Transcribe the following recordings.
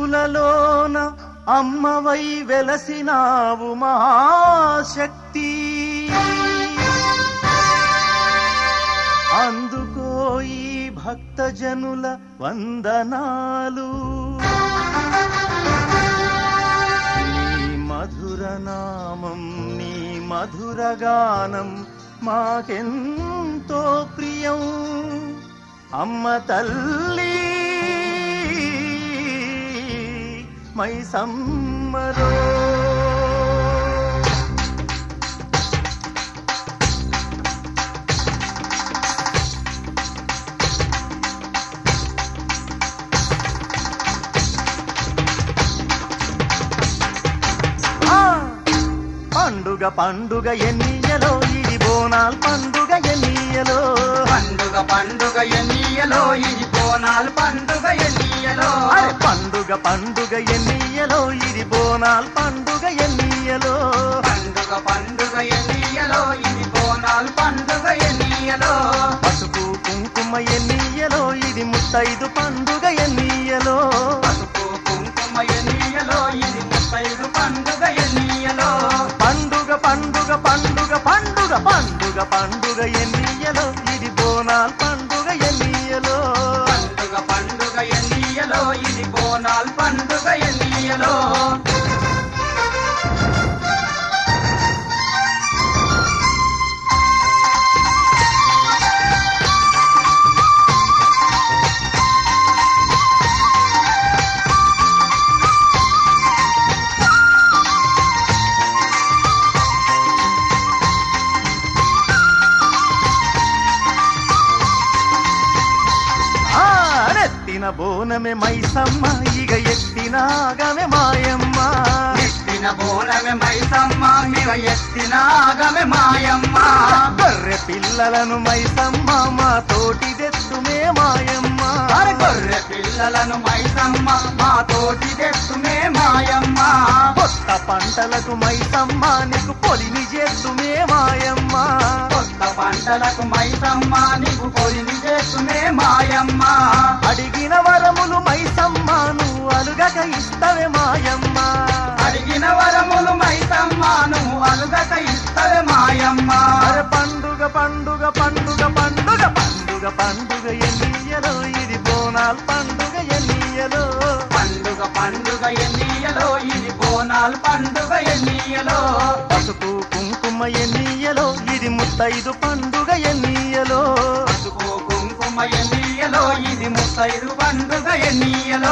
శక్తులలోన అమ్మవై వెలసినావు మహాశక్తి, అందుకో ఈ భక్తజనుల వందనాలు. నీ మధుర నామం నీ మధుర గానం మాకెంతో ప్రియం. అమ్మ తల్లి మైసమ్మరో. పండుగ పండుగ ఎన్నియలో ఇది బోనాల్ పండుగ ఎన్నియలో. పండుగ పండుగ ఎన్నియలో ఇది బోనాల్ పండుగ ఎన్నియలో. పండుగ పండుగ ఎన్నియలో ఇది బోనాల్ పండుగ ఎన్నియలో. పండుగ పండుగ ఎన్నియలో ఇది బోనాల్ పండుగ ఎన్నియలో. పసుపు కుంకుమ ఎన్నియలో ఇది ముత్తైదు పండుగ ఎన్నియలో. పసుపు కుంకుమ ఎన్నియలో ఇది ముత్తైదు పండుగ ఎన్నియలో. పండుగ పండుగ పండుగ పండుగ పండుగ పండుగ ఎన్నియలో ఇది బోనాల్ పండుగ ఎన్నియలో. పండుగ పండుగ ఎన్నియలో ఇది బోనాల్ పండుగ ఎన్నియలో. బోనమే మైసమ్మ ఇగ ఎత్తినాగమే మాయమ్మ. ఎత్తిన బోనమే మైసమ్మ ఇగ ఎత్తినాగమే మాయమ్మ. గొర్రె పిల్లలను మైసమ్మ మా తోటి తెత్తుమే మాయమ్మ. గొర్రె పిల్లలను మైసమ్మ మా తోటి తెత్తుమే మాయమ్మ. కొత్త పంటలకు మైసమ్మ నీకు పొలిని చేస్తుమే మాయమ్మ. కొత్త పంటలకు మైసమ్మ నీకు పొలిని చేస్తుమే మాయమ్మ. అడిగిన వరములు మైసమ్మ నువ్వు అలుగక ఇస్తవే మాయమ్మ. అడిగిన వరములు మైసమ్మ నువ్వు అలుగక ఇస్తవే మాయమ్మ. పండుగ పండుగ పండుగ పండుగ పండుగ పండుగ ఎన్నియలో ఇది బోనాల్ పండుగ ఎన్నియలో. పండుగ పండుగ ఎన్నియలో ఇది బోనాల్ పండుగ ఎన్నియలో. పసుపు కుంకుమ ఎన్నియలో ఇది ముత్తైదు పండుగ ఎన్నియలో. పసుపు కుంకుమ ఎన్నియలో ఇది ముత్తైదు పండుగ ఎన్నియలో.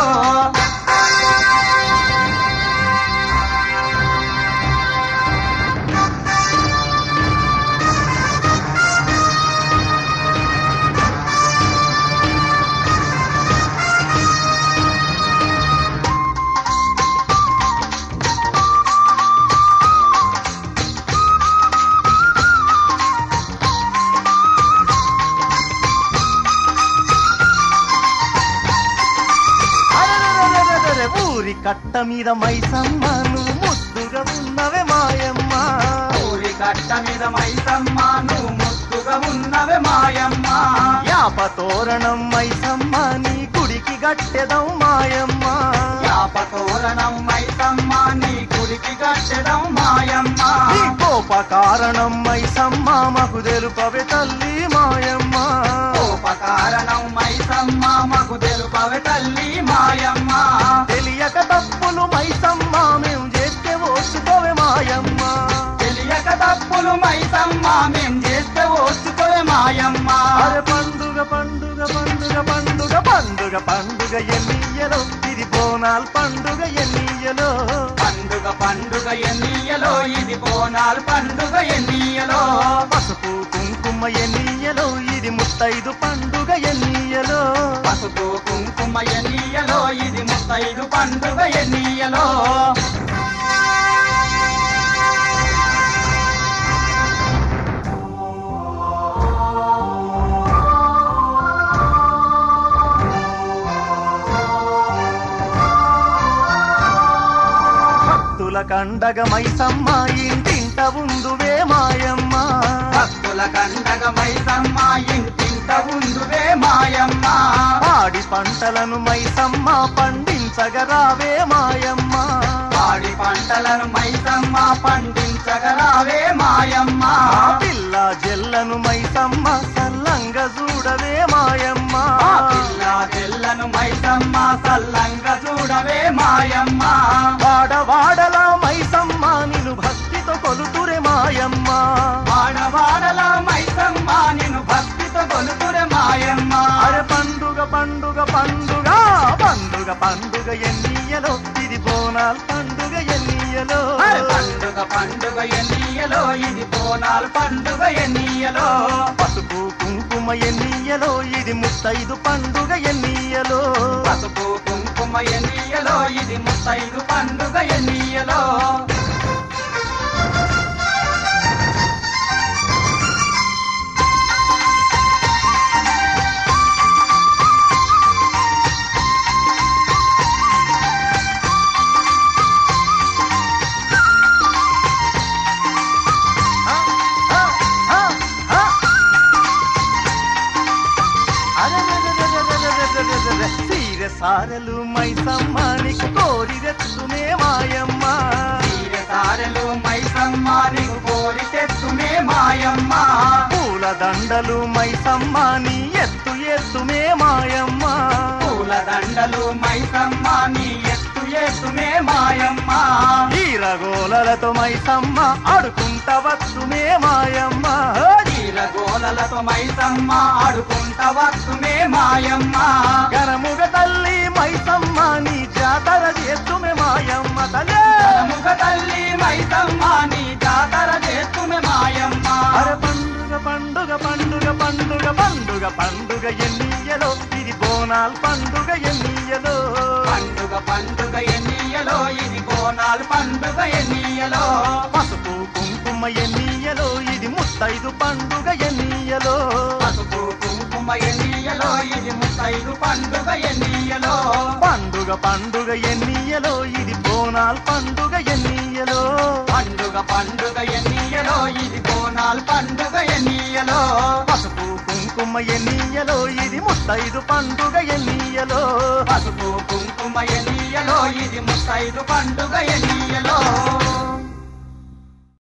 ఊరి కట్ట మీద మైసమ్మ నువ్వు ముద్దుగా ఉన్నవే మాయమ్మ. ఊరి కట్ట మీద మైసమ్మ నువ్వు ముద్దుగా ఉన్నవే మాయమ్మ. యాప తోరణం మైసమ్మ నీ గుడికి గట్టెదం మాయమ్మ. యాప తోరణం మైసమ్మ నీ గుడికి గట్టెదం మాయమ్మ. నీ కోప కారణం మైసమ్మ మాకు తెలుపవే తల్లి మాయమ్మ. కోప కారణం మైసమ్మ మాకు తెలుపవే తల్లి మాయమ్మ. తెలియక తప్పులు మైసమ్మ మేము చేస్తే ఓర్చుకోవే మాయమ్మ. తెలియక తప్పులు మైసమ్మ మేం చేస్తే ఓర్చుకోవే మాయమ్మ. పండుగ పండుగ పండుగ పండుగ పండుగ పండుగ ఎన్నియలో ఇది బోనాల్ పండుగ ఎన్నియలో. పండుగ పండుగ ఎన్నియలో ఇది బోనాల్ పండుగ ఎన్నియలో. పసుపు కుంకుమ ఎన్నియలో ఇది ముత్తైదు పండుగ ఎన్నియలో. పసుపు కుంకుమ ఎన్నియలో ఇది ముత్తైదు పండుగ ఎన్నియలో. భక్తుల కండగ మైసమ్మ ఇంటింట ఉందువే మాయమ్మ. భక్తుల కండగ మైసమ్మ ఇంటింట ఇంట ఉందువే మాయమ్మ పాడి పంటలను మైసమ్మ పండించగరావే మాయమ్మ పాడి పంటలను మైసమ్మ పండించగరావే మాయమ్మ పిల్ల జెల్లను మైసమ్మ సల్లంగా చూడవే మాయమ్మ పిల్ల జెల్లను మైసమ్మ సల్లంగా చూడవే మాయమ్మ వాడవాడల మైసమ్మ నిన్ను భక్తితో కొలుతురే మాయమ్మ వాడవాడల మైసమ్మ నిన్ను భక్తితో కొలుతురే మాయమ్మ అరే పండుగ పండుగ పండుగ పండుగ పండుగ ఎన్నియలో ఇది బోనాల్ పండుగ ఎన్నియలో పండుగ పండుగ ఎన్నియలో ఇది బోనాలు పండుగ ఎన్నియలో పసుపు కుంకుమ ఎన్నియలో ఇది ముత్తైదు పండుగ ఎన్నియలో పసుపు కుంకుమ ఎన్నియలో ఇది ముత్తైదు పండుగ ఎన్నియలో సీరె సారెలు మైసమ్మ నీకు కోరి తెచ్చునే మాయమ్మ సీరె సారెలు మైసమ్మ నీకు కోరి తెచ్చునే మాయమ్మ పూల దండలు మైసమ్మ నీ ఎత్తు ఎత్తుమే మాయమ్మ పూల దండలు మైసమ్మ నీ ఎత్తు ఎత్తుమే మాయమ్మ ఈరగోలలతో మైసమ్మ ఆడుకుంట వచ్చునే మాయమ్మ గోలలతో మైసమ్మ ఆడుకుంట వస్తుమే మాయమ్మ గరముగ తల్లి మైసమ్మ నీ జాతర చేస్తుమే మాయమ్మ తల్లి ముఖ తల్లి మైసమ్మ నీ జాతర చేస్తుమే మాయమ్మ అరే పండుగ పండుగ పండుగ పండుగ పండుగ పండుగ ఎన్నియలో ఇది బోనాల్ పండుగ ఎన్నియలో పండుగ పండుగ ఎన్నియలో ఇది బోనాలు పండుగ ఎన్నియలో పసుపు కుంకుమ ఎన్నియలో ఇది ముత్తైదు పండుగ ఎన్నియలో పసుపు కుంకుమ ఎన్నియలో ఇది ముత్తైదు పండుగ ఎన్నియలో పండుగ పండుగ ఎన్నియలో ఇది బోనాల్ పండుగ ఎన్నియలో పండుగ పండుగ ఎన్నియలో ఇది బోనాలు పండుగ ఎన్నియలో పసుపు కుంకుమ ఎన్నియలో ఇది ముత్తైదు పండుగ ఎన్నియలో పసుపు కుంకుమ ఎన్నియలో ఇది ముత్తైదు పండుగ ఎన్నియలో